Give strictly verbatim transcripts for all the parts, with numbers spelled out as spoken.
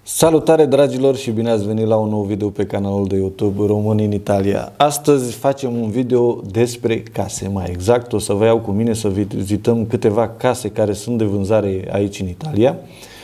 Salutare dragilor și bine ați venit la un nou video pe canalul de YouTube Români în Italia. Astăzi facem un video despre case, mai exact. O să vă iau cu mine să vizităm câteva case care sunt de vânzare aici în Italia.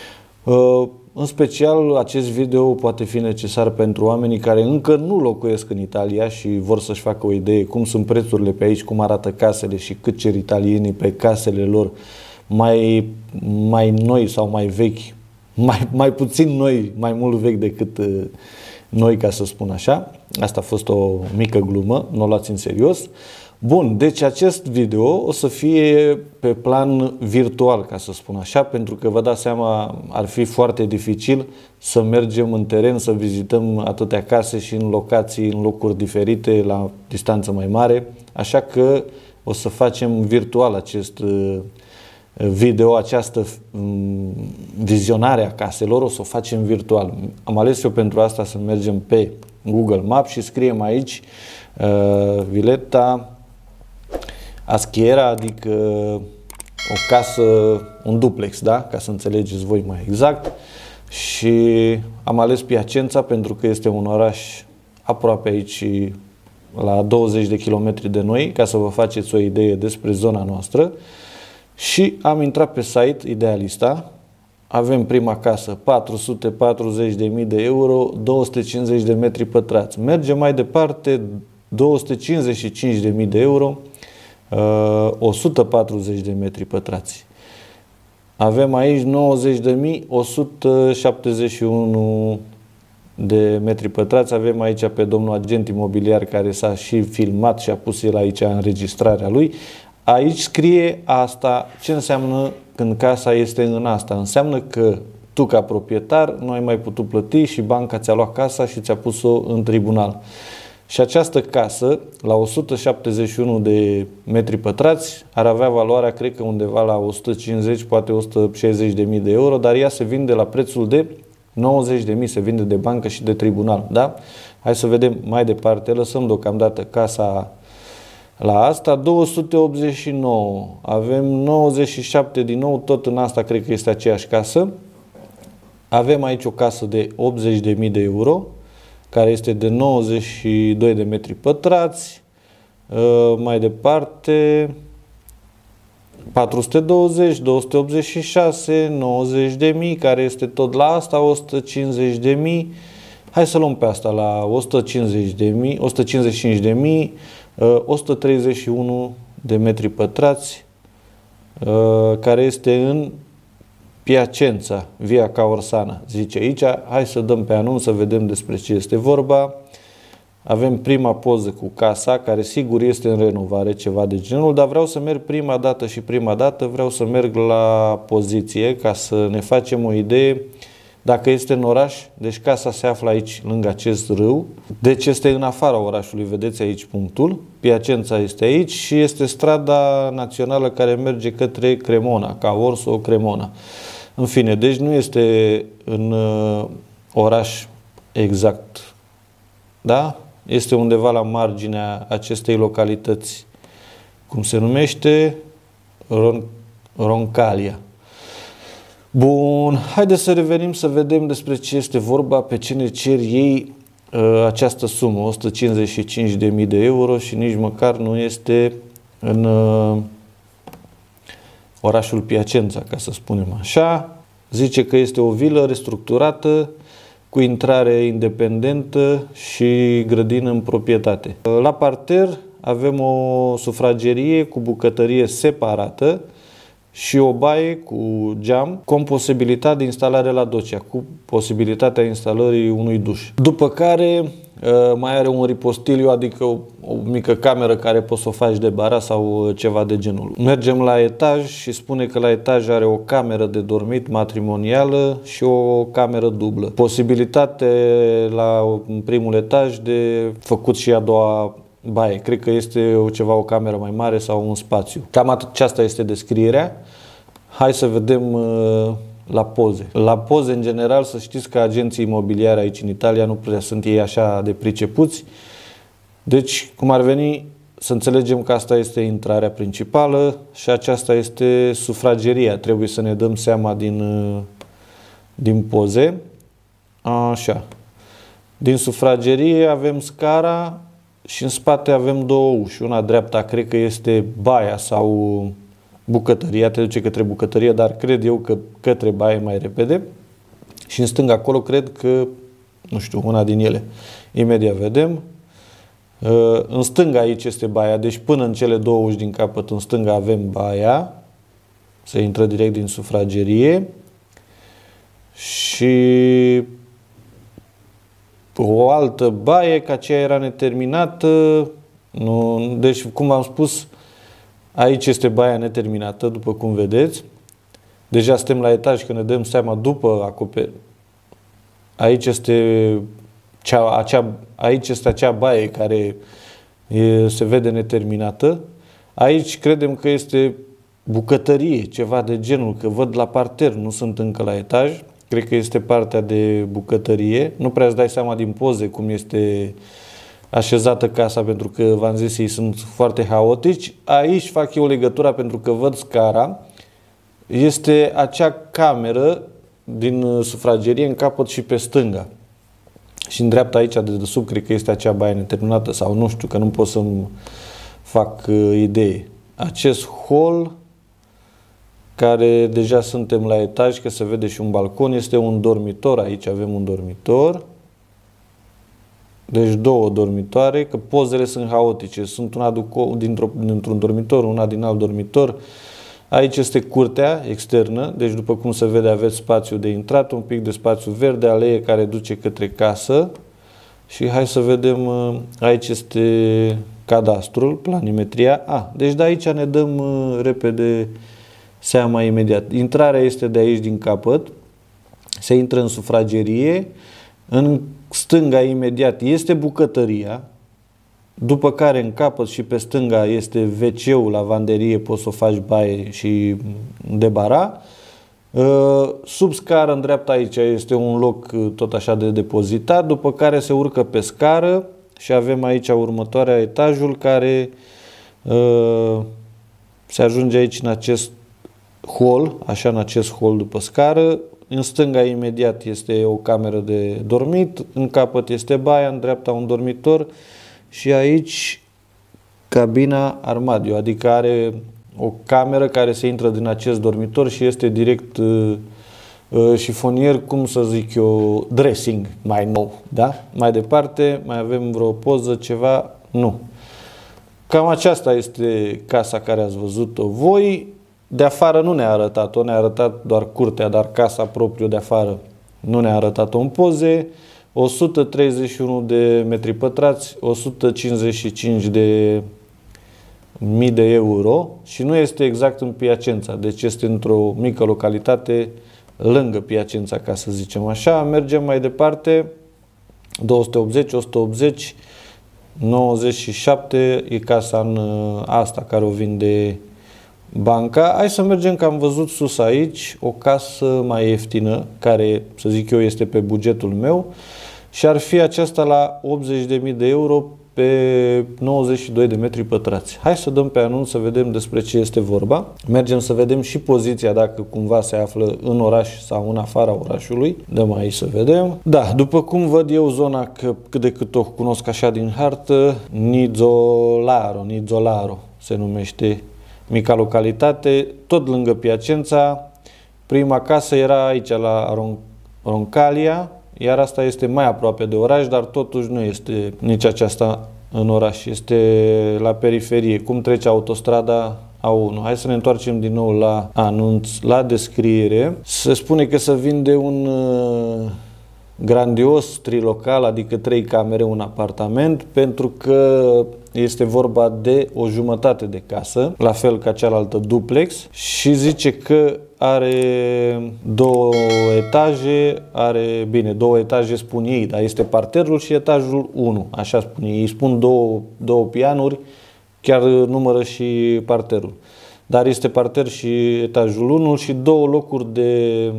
În special, acest video poate fi necesar pentru oamenii care încă nu locuiesc în Italia și vor să-și facă o idee cum sunt prețurile pe aici, cum arată casele și cât cer italienii pe casele lor mai, mai noi sau mai vechi. Mai, mai puțin noi, mai mult vechi decât uh, noi, ca să spun așa. Asta a fost o mică glumă, nu o luați în serios. Bun, deci acest video o să fie pe plan virtual, ca să spun așa, pentru că vă dați seama, ar fi foarte dificil să mergem în teren, să vizităm atâtea case și în locații, în locuri diferite, la distanță mai mare. Așa că o să facem virtual acest uh, video, această vizionare a caselor, o să o facem virtual. Am ales eu pentru asta să mergem pe Google Maps și scriem aici uh, Villetta Aschiera, adică o casă, un duplex, da? Ca să înțelegeți voi mai exact. Și am ales Piacenza pentru că este un oraș aproape aici, la douăzeci de kilometri de noi, ca să vă faceți o idee despre zona noastră. Și am intrat pe site Idealista, avem prima casă, patru sute patruzeci de mii de euro, două sute cincizeci de metri pătrați. Mergem mai departe, două sute cincizeci și cinci de mii de euro, o sută patruzeci de metri pătrați. Avem aici nouăzeci de mii, o sută șaptezeci și unu de metri pătrați. Avem aici pe domnul agent imobiliar care s-a și filmat și a pus el aici înregistrarea lui. Aici scrie asta. Ce înseamnă când casa este în asta? Înseamnă că tu, ca proprietar, nu ai mai putut plăti și banca ți-a luat casa și ți-a pus-o în tribunal. Și această casă, la o sută șaptezeci și unu de metri pătrați, ar avea valoarea, cred că undeva la o sută cincizeci, poate o sută șaizeci de mii de euro, dar ea se vinde la prețul de nouăzeci de mii, se vinde de bancă și de tribunal. Da? Hai să vedem mai departe. Lăsăm deocamdată casa la asta, două sute optzeci și nouă, avem nouăzeci și șapte din nou, tot în asta cred că este aceeași casă. Avem aici o casă de optzeci de mii de euro, care este de nouăzeci și doi de metri pătrați. Mai departe, patru sute douăzeci, două sute optzeci și șase, nouăzeci de mii, care este tot la asta, o sută cincizeci de mii. Hai să luăm pe asta la o sută cincizeci de mii, o sută cincizeci și cinci de mii, o sută treizeci și unu de metri pătrați, care este în Piacenza, Via Caorsana, zice aici. Hai să dăm pe anunț să vedem despre ce este vorba. Avem prima poză cu casa, care sigur este în renovare, ceva de genul, dar vreau să merg prima dată și prima dată vreau să merg la poziție ca să ne facem o idee dacă este în oraș. Deci casa se află aici, lângă acest râu. Deci este în afara orașului, vedeți aici punctul. Piacenza este aici și este strada națională care merge către Cremona, ca Orso Cremona. În fine, deci nu este în uh, oraș exact. Da? Este undeva la marginea acestei localități. Cum se numește? Ron Roncalia. Bun, haideți să revenim să vedem despre ce este vorba, pe ce ne cer ei uh, această sumă, o sută cincizeci și cinci de mii de euro, și nici măcar nu este în uh, orașul Piacenza, ca să spunem așa. Zice că este o vilă restructurată, cu intrare independentă și grădină în proprietate. La parter avem o sufragerie cu bucătărie separată și o baie cu geam, cu posibilitatea de instalare la docea, cu posibilitatea instalării unui duș. După care mai are un ripostiliu, adică o, o mică cameră care poți să o faci de bara sau ceva de genul. Mergem la etaj și spune că la etaj are o cameră de dormit matrimonială și o cameră dublă. Posibilitate la primul etaj de făcut și a doua baie. Cred că este o, ceva, o cameră mai mare sau un spațiu. Cam aceasta este descrierea. Hai să vedem uh, la poze. La poze, în general, să știți că agenții imobiliari aici în Italia nu prea sunt ei așa de pricepuți. Deci, cum ar veni, să înțelegem că asta este intrarea principală și aceasta este sufrageria. Trebuie să ne dăm seama din, din poze. Așa. Din sufragerie avem scara și în spate avem două uși. Una dreapta cred că este baia sau bucătăria, te duce către bucătărie, dar cred eu că către baie mai repede. Și în stânga acolo cred că, nu știu, una din ele. Imediat vedem. În stânga aici este baia, deci până în cele două uși din capăt, în stânga avem baia. Se intră direct din sufragerie. Și o altă baie, că aceea era neterminată. Nu, deci, cum am spus, aici este baia neterminată, după cum vedeți. Deja suntem la etaj, că ne dăm seama după acoperire. Aici este cea, acea, aici este acea baie care e, se vede neterminată. Aici credem că este bucătărie, ceva de genul, că văd la parter, nu sunt încă la etaj. Cred că este partea de bucătărie. Nu prea îți dai seama din poze cum este așezată casa, pentru că, v-am zis, ei sunt foarte haotici. Aici fac eu legătura pentru că văd scara. Este acea cameră din sufragerie în capăt și pe stânga. Și în dreapta aici, de desubt, cred că este acea baie neterminată sau nu știu, că nu pot să-mi fac uh, idee. Acest hol, care deja suntem la etaj, că se vede și un balcon, este un dormitor. Aici avem un dormitor. Deci două dormitoare, că pozele sunt haotice. Sunt una dintr-un dormitor, una din alt dormitor. Aici este curtea externă, deci după cum se vede aveți spațiu de intrat, un pic de spațiu verde, alee care duce către casă. Și hai să vedem, aici este cadastrul, planimetria. A, deci de aici ne dăm repede seama imediat. Intrarea este de aici din capăt, se intră în sufragerie, în stânga imediat este bucătăria, după care în capăt și pe stânga este ve ce-ul, lavanderie, poți să o faci baie și debara. Sub scară, în dreapta aici, este un loc tot așa de depozitat, după care se urcă pe scară și avem aici următoarea etajul care se ajunge aici în acest hol, așa în acest hol după scară. În stânga imediat este o cameră de dormit, în capăt este baia, în dreapta un dormitor și aici cabina armadio, adică are o cameră care se intră din acest dormitor și este direct uh, uh, șifonier, cum să zic eu, dressing mai nou, da? Mai departe, mai avem vreo poză, ceva? Nu. Cam aceasta este casa care ați văzut-o voi. De afară nu ne-a arătat-o, ne-a arătat doar curtea, dar casa propriu de afară nu ne-a arătat-o în poze. o sută treizeci și unu de metri pătrați, o sută cincizeci și cinci de mii de euro și nu este exact în Piacenza, deci este într-o mică localitate lângă Piacenza, ca să zicem așa. Mergem mai departe, două sute optzeci, o sută optzeci, nouăzeci și șapte e casa în asta care o vinde banca. Hai să mergem, că am văzut sus aici o casă mai ieftină, care, să zic eu, este pe bugetul meu și ar fi aceasta la optzeci de mii de euro pe nouăzeci și doi de metri pătrați. Hai să dăm pe anunț să vedem despre ce este vorba. Mergem să vedem și poziția, dacă cumva se află în oraș sau în afara orașului. Dăm aici să vedem. Da, după cum văd eu zona, că cât de cât o cunosc așa din hartă, Nizzolaro, Nizzolaro se numește, mica localitate, tot lângă Piacenza. Prima casă era aici la Ron Roncalia, iar asta este mai aproape de oraș, dar totuși nu este nici aceasta în oraș, este la periferie. Cum trece autostrada A unu? Hai să ne întoarcem din nou la anunț, la descriere. Se spune că se vinde un uh, grandios trilocal, adică trei camere, un apartament, pentru că este vorba de o jumătate de casă, la fel ca cealaltă duplex, și zice că are două etaje, are, bine, două etaje spun ei, dar este parterul și etajul unu, așa spun ei. Ei spun două, două pianuri, chiar numără și parterul. Dar este parter și etajul unu și două locuri de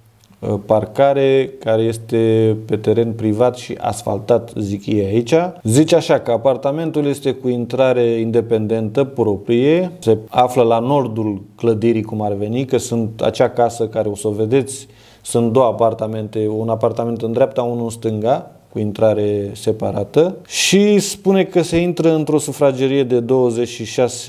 parcare care este pe teren privat și asfaltat, zic ei aici. Zice așa că apartamentul este cu intrare independentă proprie, se află la nordul clădirii, cum ar veni, că sunt acea casă care o să o vedeți Sunt două apartamente, un apartament în dreapta, unul în stânga, cu intrare separată, și spune că se intră într-o sufragerie de douăzeci și șase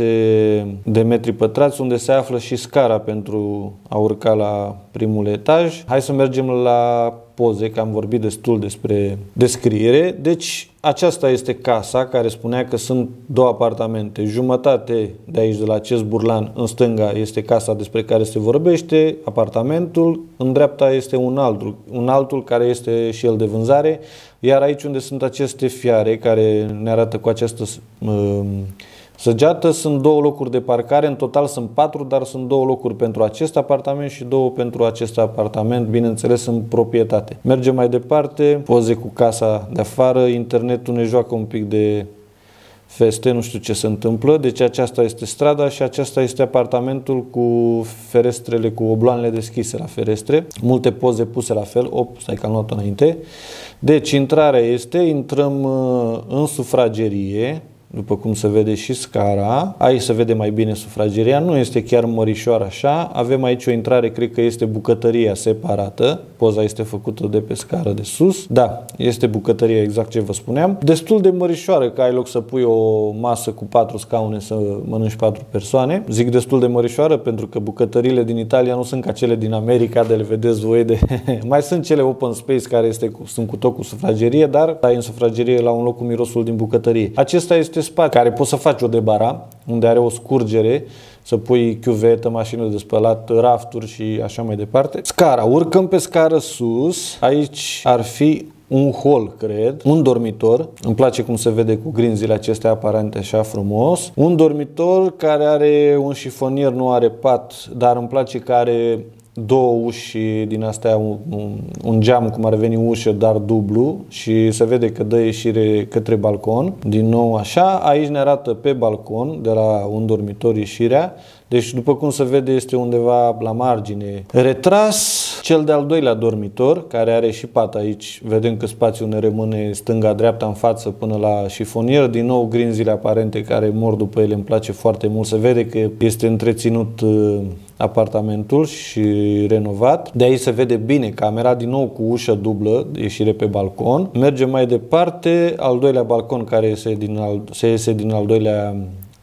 de metri pătrați, unde se află și scara pentru a urca la primul etaj. Hai să mergem la poze, că am vorbit destul despre descriere. Deci aceasta este casa, care spunea că sunt două apartamente. Jumătate de aici, de la acest burlan, în stânga, este casa despre care se vorbește, apartamentul. În dreapta este un altul, un altul care este și el de vânzare. Iar aici unde sunt aceste fiare, care ne arată cu această uh, săgeată, sunt două locuri de parcare. În total sunt patru, dar sunt două locuri pentru acest apartament și două pentru acest apartament, bineînțeles în proprietate. Mergem mai departe, poze cu casa de afară. Internetul ne joacă un pic de feste, nu știu ce se întâmplă. Deci aceasta este strada și acesta este apartamentul cu ferestrele, cu obloanele deschise la ferestre. Multe poze puse la fel. Op, stai că am luat înainte. Deci intrarea este, intrăm în sufragerie, după cum se vede și scara. Aici se vede mai bine sufrageria, nu este chiar mărișoară așa. Avem aici o intrare, cred că este bucătăria separată. Poza este făcută de pe scară de sus. Da, este bucătăria, exact ce vă spuneam. Destul de mărișoară, că ai loc să pui o masă cu patru scaune să mănânci patru persoane. Zic destul de mărișoară pentru că bucătările din Italia nu sunt ca cele din America, de le vedeți voi de... Mai sunt cele open space care este cu, sunt cu tot cu sufragerie, dar ai în sufragerie la un loc cu mirosul din bucătărie. Acesta este spațiu care poți să faci o debara, unde are o scurgere, să pui chiuvetă, mașină de spălat, rafturi și așa mai departe. Scara, urcăm pe scară sus. Aici ar fi un hol, cred, un dormitor. Îmi place cum se vede cu grinzile acestea aparente așa frumos. Un dormitor care are un șifonier, nu are pat, dar îmi place că are două uși din astea, un, un, un geam cum ar veni ușă, dar dublu, și se vede că dă ieșire către balcon. Din nou așa, aici ne arată pe balcon, de la un dormitor, ieșirea. Deci, după cum se vede, este undeva la margine retras. Cel de-al doilea dormitor, care are și pat aici, vedem că spațiul ne rămâne stânga-dreapta în față până la șifonier. Din nou grinzile aparente care mor după ele, îmi place foarte mult. Se vede că este întreținut apartamentul și renovat. De aici se vede bine camera, din nou cu ușă dublă, ieșire pe balcon. Mergem mai departe, al doilea balcon care iese din al, se iese din al doilea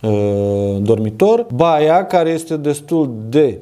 uh, dormitor. Baia, care este destul de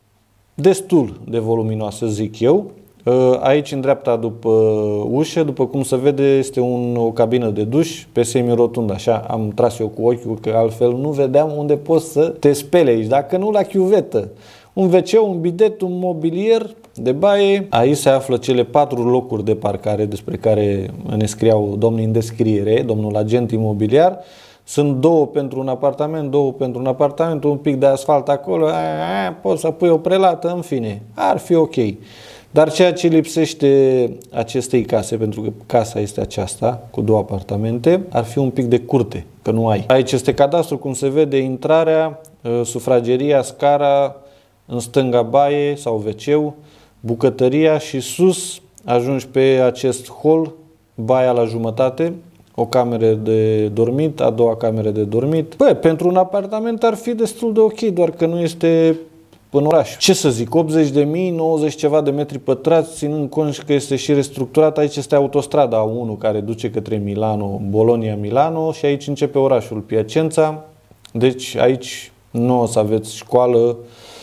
destul de voluminoasă, zic eu. Aici, în dreapta, după ușă, după cum se vede, este un, o cabină de duș pe semi-rotund, așa. Am tras eu cu ochiul, că altfel nu vedeam unde poți să te speli aici, dacă nu la chiuvetă. Un ve ce, un bidet, un mobilier de baie. Aici se află cele patru locuri de parcare despre care ne scriau domnii în descriere, domnul agent imobiliar. Sunt două pentru un apartament, două pentru un apartament, un pic de asfalt acolo, aia, aia, poți să pui o prelată, în fine, ar fi ok. Dar ceea ce lipsește acestei case, pentru că casa este aceasta, cu două apartamente, ar fi un pic de curte, că nu ai. Aici este cadastru, cum se vede, intrarea, sufrageria, scara, în stânga baie sau ve ce-ul, bucătăria și sus ajungi pe acest hol, baia la jumătate, o cameră de dormit, a doua cameră de dormit. Bă, pentru un apartament ar fi destul de ok, doar că nu este în oraș. Ce să zic, optzeci de mii, nouăzeci ceva de metri pătrați, ținând cont că este și restructurat. Aici este autostrada A unu care duce către Milano, Bologna-Milano, și aici începe orașul Piacenza. Deci aici nu o să aveți școală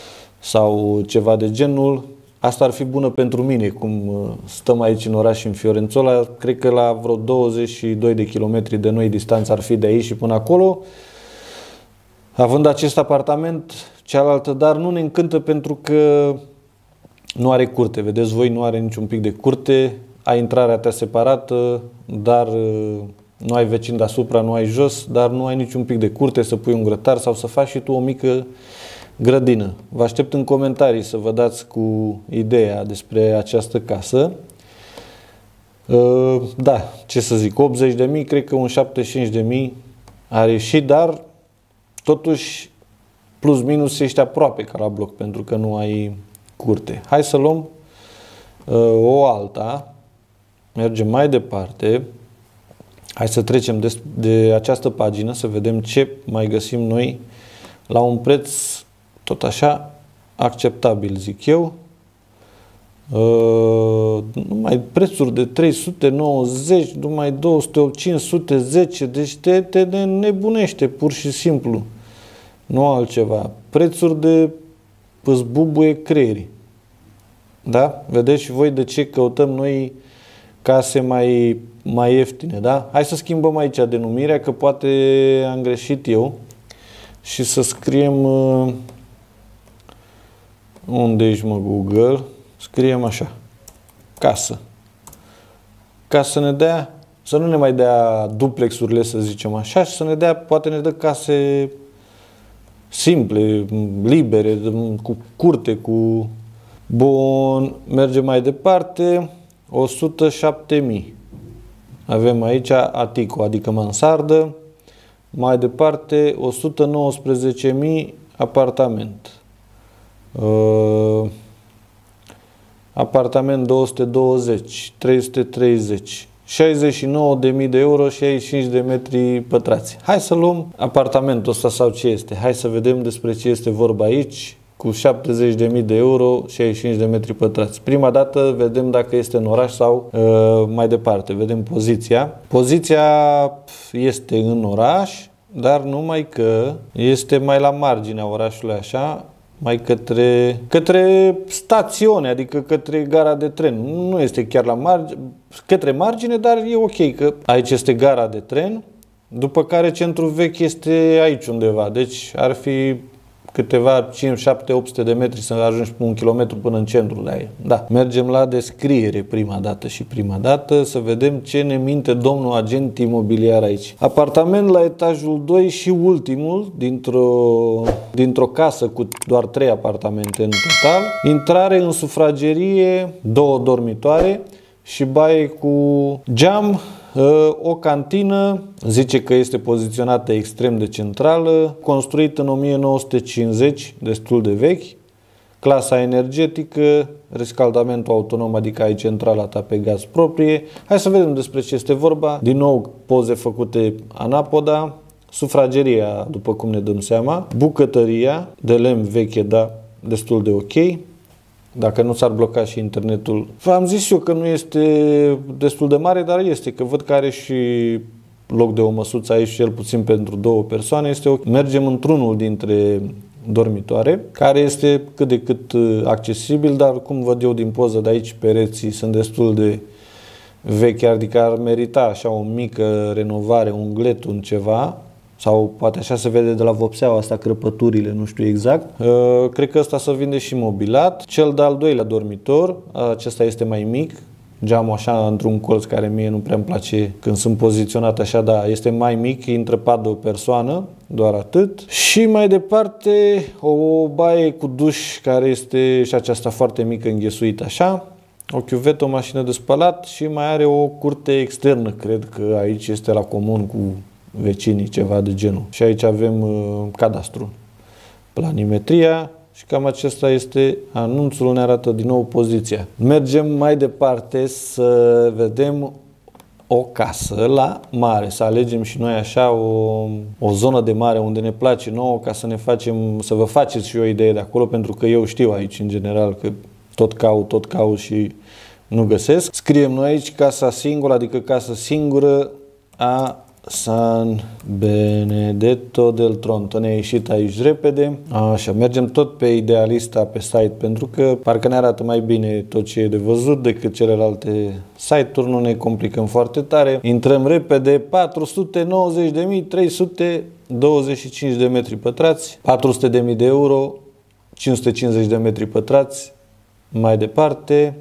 sau ceva de genul. Asta ar fi bună pentru mine, cum stăm aici în oraș, în Fiorențola. Cred că la vreo douăzeci și doi de kilometri de noi distanță ar fi de aici și până acolo. Având acest apartament, cealaltă, dar nu ne încântă pentru că nu are curte. Vedeți voi, nu are niciun pic de curte. Ai intrarea ta separată, dar nu ai vecin deasupra, nu ai jos, dar nu ai niciun pic de curte să pui un grătar sau să faci și tu o mică grădină. Vă aștept în comentarii să vă dați cu ideea despre această casă. Da, ce să zic, optzeci de mii, cred că un șaptezeci și cinci de mii ar ieși, dar totuși plus minus ești aproape ca la bloc, pentru că nu ai curte. Hai să luăm o alta, mergem mai departe. Hai să trecem de, de această pagină să vedem ce mai găsim noi la un preț tot așa acceptabil, zic eu. Uh, numai prețuri de trei sute nouăzeci, numai două sute, cinci sute zece, deci te, te nebunește pur și simplu, nu altceva. Prețuri de îți bubuie creierii. Da? Vedeți și voi de ce căutăm noi case mai, mai ieftine, da? Hai să schimbăm aici denumirea, că poate am greșit eu, și să scriem uh, unde ești, mă, Google, scriem așa, casă. Ca să ne dea, să nu ne mai dea duplexurile, să zicem așa, și să ne dea, poate ne dă case simple, libere, cu curte, cu... Bun, mergem mai departe, o sută șapte mii. Avem aici Atico, adică mansardă. Mai departe, o sută nouăsprezece mii apartament. Uh, apartament două sute douăzeci, trei sute treizeci, șaizeci și nouă de mii de euro, șaizeci și cinci de metri pătrați. Hai să luăm apartamentul ăsta sau ce este. Hai să vedem despre ce este vorba aici. Cu șaptezeci de mii de euro, șaizeci și cinci de metri pătrați. Prima dată vedem dacă este în oraș sau uh, mai departe. Vedem poziția. Poziția este în oraș, dar numai că este mai la marginea orașului așa, mai către, către stațiune, adică către gara de tren. Nu este chiar la margine, către margine, dar e ok că aici este gara de tren, după care centrul vechi este aici undeva. Deci ar fi câteva cinci, șapte, opt sute de metri să ajungi pe un kilometru până în centrul de aia. Da. Mergem la descriere prima dată și prima dată să vedem ce ne minte domnul agent imobiliar aici. Apartament la etajul doi și ultimul dintr-o dintr-o casă cu doar trei apartamente în total. Intrare în sufragerie, două dormitoare și baie cu geam. O cantină, zice că este poziționată extrem de centrală, construită în o mie nouă sute cincizeci, destul de vechi, clasa energetică, rescaldamentul autonom, adică ai centrala ta pe gaz proprie. Hai să vedem despre ce este vorba. Din nou, poze făcute anapoda, sufrageria, după cum ne dăm seama, bucătăria, de lemn veche, dar destul de ok. Dacă nu s-ar bloca și internetul. V-am zis eu că nu este destul de mare, dar este, că văd că are și loc de o măsuță aici, cel puțin pentru două persoane. Este ok. Mergem într-unul dintre dormitoare, care este cât de cât accesibil, dar cum văd eu din poză de aici, pereții sunt destul de vechi, adică ar merita așa o mică renovare, un glet, un ceva. Sau poate așa se vede de la vopseaua asta, crăpăturile, nu știu exact. Uh, cred că ăsta se vinde și mobilat. Cel de-al doilea dormitor, acesta este mai mic. Geamul așa într-un colț care mie nu prea îmi place când sunt poziționat așa, da, este mai mic, intră pat de o persoană, doar atât. Și mai departe, o baie cu duș care este și aceasta foarte mică, înghesuită așa. O chiuvetă, o mașină de spălat și mai are o curte externă, cred că aici este la comun cu vecinii, ceva de genul. Și aici avem uh, cadastru, planimetria și cam acesta este anunțul, ne arată din nou poziția. Mergem mai departe să vedem o casă la mare, să alegem și noi așa o, o zonă de mare unde ne place nouă, ca să ne facem, să vă faceți și o idee de acolo, pentru că eu știu aici în general că tot caut, tot caut și nu găsesc. Scriem noi aici casa singură, adică casă singură a San Benedetto del Tronto. Ne-a ieșit aici repede. Așa, mergem tot pe Idealista pe site, pentru că parcă ne arată mai bine tot ce e de văzut decât celelalte site-uri, nu ne complicăm foarte tare. Intrăm repede, patru sute nouăzeci de mii trei sute douăzeci și cinci de metri pătrați, patru sute de mii de euro, cinci sute cincizeci de metri pătrați. Mai departe,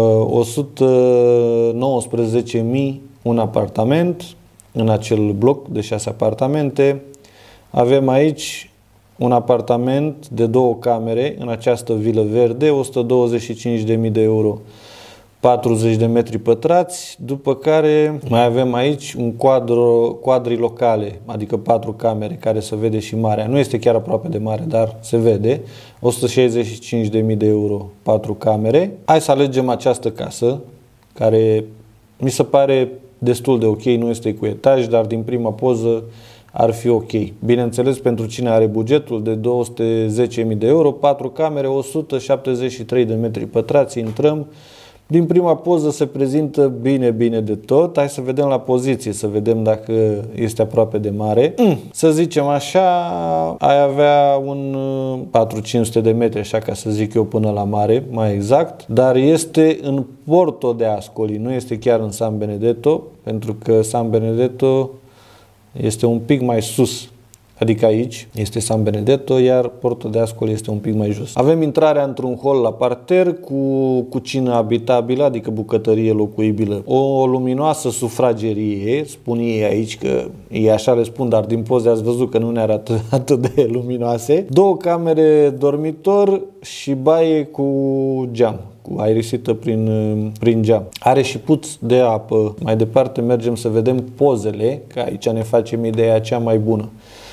o sută nouăsprezece mii un apartament în acel bloc de șase apartamente. Avem aici un apartament de două camere în această vilă verde, o sută douăzeci și cinci de mii de euro, patruzeci de metri pătrați, după care mai avem aici un quadro, quadri locale, adică patru camere, care se vede și marea. Nu este chiar aproape de mare, dar se vede. o sută șaizeci și cinci de mii de euro, patru camere. Hai să alegem această casă, care mi se pare destul de ok, nu este cu etaj, dar din prima poză ar fi ok. Bineînțeles, pentru cine are bugetul de două sute zece mii de euro, patru camere, o sută șaptezeci și trei de metri pătrați, intrăm. Din prima poză se prezintă bine, bine de tot. Hai să vedem la poziție, să vedem dacă este aproape de mare. Mm, să zicem așa, ai avea un patru cinci sute de metri, așa ca să zic eu, până la mare, mai exact. Dar este în Porto de Ascoli, nu este chiar în San Benedetto, pentru că San Benedetto este un pic mai sus. Adică aici este San Benedetto, iar Porto de Ascoli este un pic mai jos. Avem intrarea într-un hol la parter cu cucină habitabilă, adică bucătărie locuibilă. O luminoasă sufragerie, spun ei aici că ei așa le spun, dar din poze ați văzut că nu ne arată atât de luminoase. Două camere dormitor și baie cu geam, cu aerisită prin, prin geam. Are și puț de apă. Mai departe mergem să vedem pozele, că aici ne facem ideea cea mai bună.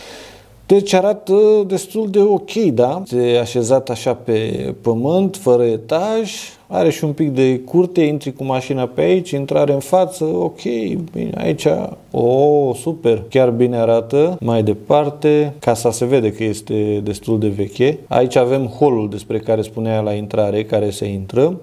Deci arată destul de ok, da? Este așezat așa pe pământ, fără etaj, are și un pic de curte, intri cu mașina pe aici, intrare în față, ok, bine, aici, oh, super, chiar bine arată. Mai departe, casa se vede că este destul de veche. Aici avem holul despre care spunea la intrare, care se intră,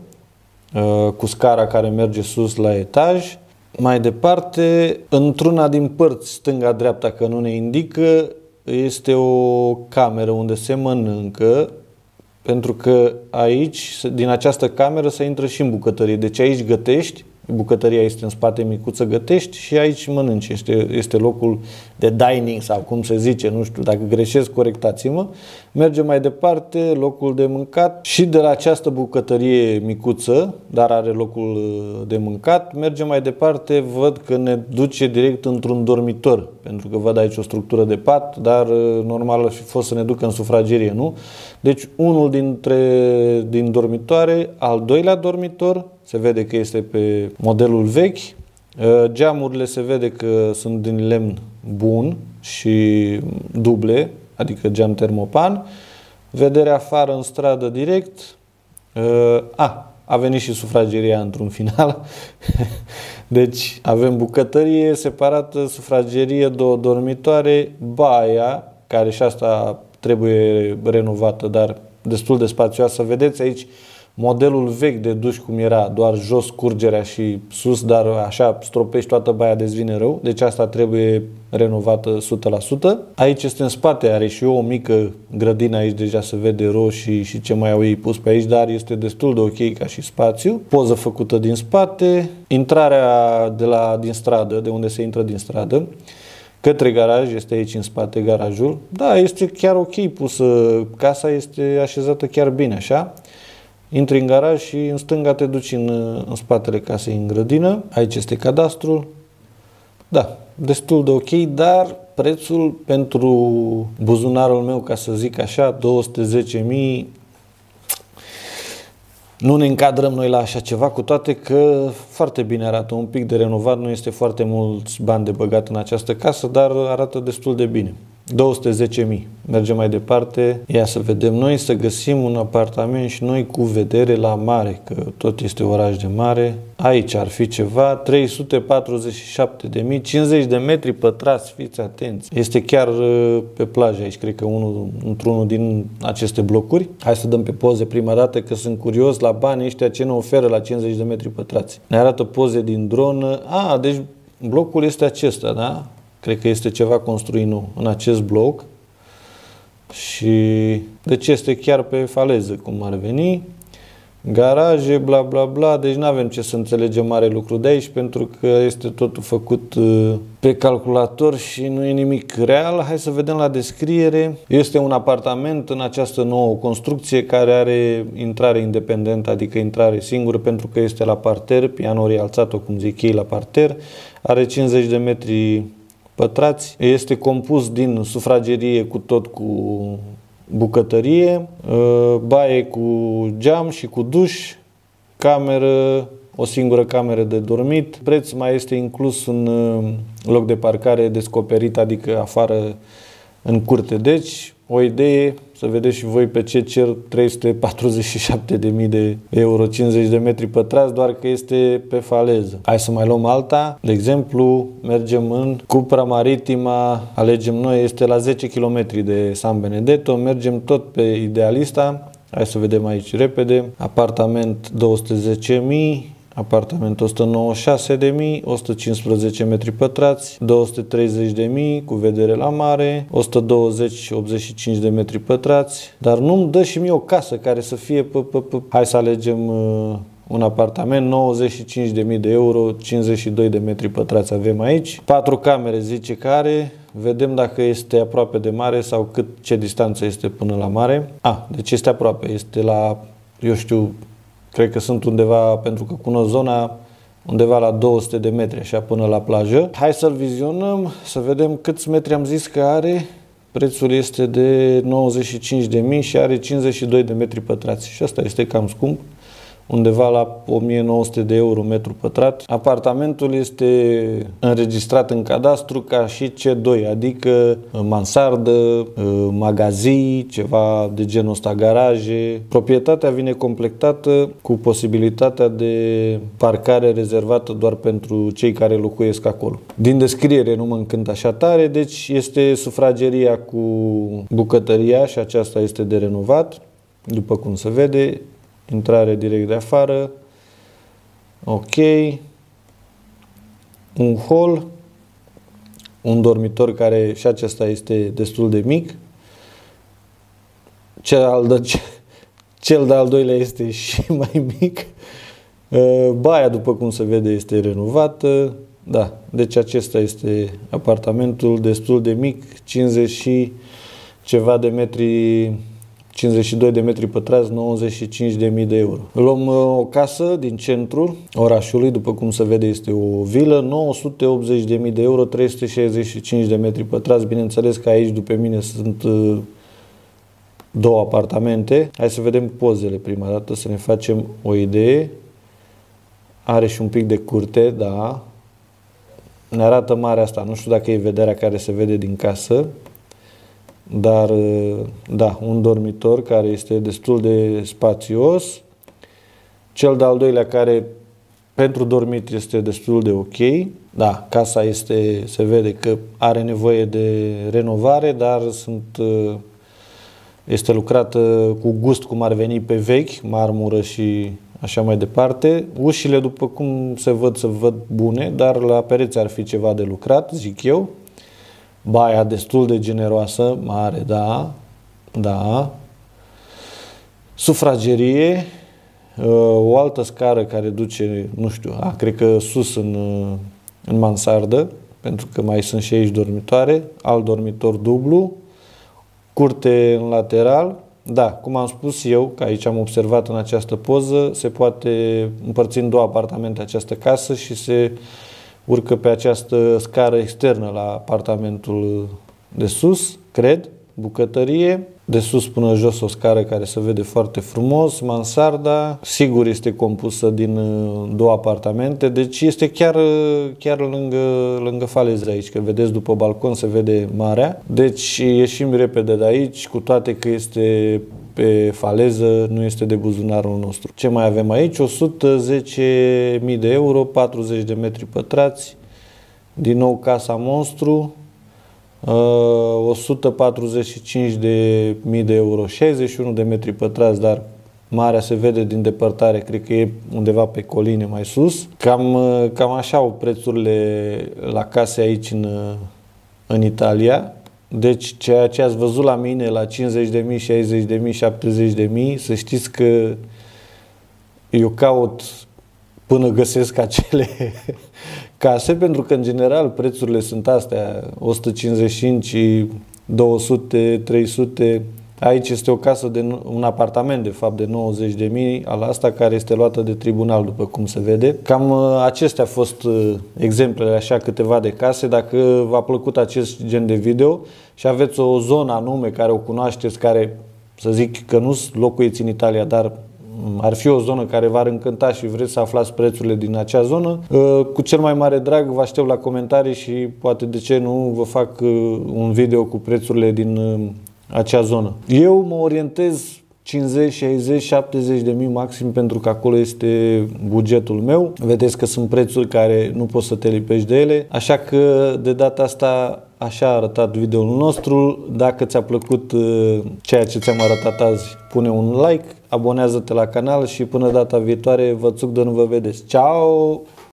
cu scara care merge sus la etaj. Mai departe, într-una din părți, stânga-dreapta, că nu ne indică, este o cameră unde se mănâncă, pentru că aici, din această cameră, se intră și în bucătărie. Deci aici gătești, bucătăria este în spate micuță, gătești și aici mănânci. Este, este locul de dining sau cum se zice, nu știu, dacă greșesc, corectați-mă. Mergem mai departe, locul de mâncat și de la această bucătărie micuță, dar are locul de mâncat, mergem mai departe, văd că ne duce direct într-un dormitor, pentru că văd aici o structură de pat, dar normal ar fi fost să ne ducă în sufragerie, nu? Deci unul dintre din dormitoare, al doilea dormitor, se vede că este pe modelul vechi. Geamurile se vede că sunt din lemn bun și duble, adică geam termopan. Vedere afară în stradă direct. A, a venit și sufrageria într-un final. Deci avem bucătărie separată, sufragerie, două dormitoare, baia, care și asta trebuie renovată, dar destul de spațioasă. Vedeți aici modelul vechi de duș cum era, doar jos curgerea și sus, dar așa stropești toată baia, dezvine rău. Deci asta trebuie renovată o sută la sută. Aici este în spate, are și o mică grădină aici, deja se vede roșii și ce mai au ei pus pe aici, dar este destul de ok ca și spațiu. Poză făcută din spate, intrarea de la, din stradă, de unde se intră din stradă, către garaj, este aici în spate garajul. Da, este chiar ok pusă, casa este așezată chiar bine, așa. Intri în garaj și în stânga te duci în, în spatele casei, în grădină. Aici este cadastrul. Da, destul de ok, dar prețul pentru buzunarul meu, ca să zic așa, două sute zece mii, nu ne încadrăm noi la așa ceva, cu toate că foarte bine arată, un pic de renovat, nu este foarte mulți bani de băgat în această casă, dar arată destul de bine. două sute zece mii. Mergem mai departe. Ia să vedem noi, să găsim un apartament și noi cu vedere la mare, că tot este oraș de mare. Aici ar fi ceva, trei sute patruzeci și șapte de mii, cincizeci de metri pătrați, fiți atenți. Este chiar pe plajă aici, cred că unul, într-unul din aceste blocuri. Hai să dăm pe poze prima dată, că sunt curios la banii ăștia ce ne oferă la cincizeci de metri pătrați. Ne arată poze din dronă. A, deci blocul este acesta, da? Cred că este ceva construit nou în acest bloc și deci este chiar pe faleză, cum ar veni. Garaje, bla bla bla, deci nu avem ce să înțelegem mare lucru de aici, pentru că este totul făcut pe calculator și nu e nimic real. Hai să vedem la descriere. Este un apartament în această nouă construcție care are intrare independentă, adică intrare singură, pentru că este la parter, piano rialțat-o, cum zic ei, la parter. Are cincizeci de metri pătrați. Este compus din sufragerie cu tot cu bucătărie, baie cu geam și cu duș, cameră, o singură cameră de dormit. Preț mai este inclus un loc de parcare descoperit, adică afară în curte. Deci o idee, să vedeți și voi pe ce cer trei sute patruzeci și șapte de mii de euro, cincizeci de metri pătrați, doar că este pe faleză. Hai să mai luăm alta. De exemplu, mergem în Cupra Maritima, alegem noi, este la zece kilometri de San Benedetto, mergem tot pe Idealista. Hai să vedem aici repede. Apartament două sute zece mii, apartament o sută nouăzeci și șase de mii, o sută cincisprezece metri pătrați, două sute treizeci de mii cu vedere la mare, o sută douăzeci optzeci și cinci de metri pătrați, dar nu-mi dă și mie o casă care să fie pe, pe, pe. Hai să alegem uh, un apartament, nouăzeci și cinci de mii de euro, cincizeci și doi de metri pătrați avem aici. Patru camere zice că are. Vedem dacă este aproape de mare sau cât, ce distanță este până la mare. A, deci este aproape, este la, eu știu, cred că sunt undeva, pentru că cunosc zona, undeva la două sute de metri, așa, până la plajă. Hai să-l vizionăm, să vedem câți metri am zis că are. Prețul este de nouăzeci și cinci de mii și are cincizeci și doi de metri pătrați. Și asta este cam scump, undeva la o mie nouă sute de euro metru pătrat. Apartamentul este înregistrat în cadastru ca și C doi, adică mansardă, magazii, ceva de genul ăsta, garaje. Proprietatea vine completată cu posibilitatea de parcare rezervată doar pentru cei care locuiesc acolo. Din descriere nu mă încântă așa tare, deci este sufrageria cu bucătăria și aceasta este de renovat, după cum se vede. Intrare direct de afară. Ok. Un hol. Un dormitor care și acesta este destul de mic. Cel al, cel de-al doilea este și mai mic. Baia, după cum se vede, este renovată. Da, deci acesta este apartamentul destul de mic, cincizeci și ceva de metri, cincizeci și doi de metri pătrați, nouăzeci și cinci de mii de euro. Luăm uh, o casă din centrul orașului, după cum se vede este o vilă, nouă sute optzeci de mii de euro, trei sute șaizeci și cinci de metri pătrați. Bineînțeles că aici după mine sunt uh, două apartamente. Hai să vedem pozele prima dată, să ne facem o idee. Are și un pic de curte, da. Ne arată marea asta, nu știu dacă e vederea care se vede din casă. Dar, da, un dormitor care este destul de spațios. Cel de-al doilea care pentru dormit este destul de ok. Da, casa este, se vede că are nevoie de renovare, dar sunt, este lucrată cu gust, cum ar veni pe vechi, marmură și așa mai departe. Ușile, după cum se văd, se văd bune, dar la pereți ar fi ceva de lucrat, zic eu. Baia destul de generoasă, mare, da, da. Sufragerie, o altă scară care duce, nu știu, a, cred că sus în, în mansardă, pentru că mai sunt și aici dormitoare, alt dormitor dublu, curte în lateral. Da, cum am spus eu, că aici am observat în această poză, se poate împărți în două apartamente această casă și se urcă pe această scară externă la apartamentul de sus, cred, bucătărie. De sus până jos o scară care se vede foarte frumos, mansarda, sigur este compusă din două apartamente, deci este chiar, chiar lângă, lângă faleză aici, că vedeți după balcon se vede marea. Deci ieșim repede de aici, cu toate că este pe faleză, nu este de buzunarul nostru. Ce mai avem aici? o sută zece mii de euro, patruzeci de metri pătrați, din nou casa monstru. o sută patruzeci și cinci de mii de euro, șaizeci și unu de metri pătrați, dar marea se vede din depărtare, cred că e undeva pe coline mai sus. Cam, cam așa au prețurile la case aici în, în Italia. Deci ceea ce ați văzut la mine la cincizeci de mii, șaizeci de mii, șaptezeci de mii, să știți că eu caut până găsesc acele case, pentru că în general prețurile sunt astea, o sută cincizeci și cinci, două sute, trei sute. Aici este o casă, de un apartament de fapt de nouăzeci de mii, al asta care este luată de tribunal, după cum se vede. Cam acestea au fost exemplele, așa câteva de case. Dacă v-a plăcut acest gen de video și aveți o zonă anume care o cunoașteți, care să zic că nu locuiți în Italia, dar ar fi o zonă care v-ar încânta și vreți să aflați prețurile din acea zonă, cu cel mai mare drag vă aștept la comentarii și poate de ce nu vă fac un video cu prețurile din acea zonă. Eu mă orientez cincizeci, șaizeci, șaptezeci de mii maxim, pentru că acolo este bugetul meu. Vedeți că sunt prețuri care nu poți să te lipești de ele, așa că de data asta așa a arătat videoul nostru. Dacă ți-a plăcut ceea ce ți-am arătat azi, pune un like, abonează-te la canal și până data viitoare vă țuc de nu vă vedeți. Ciao!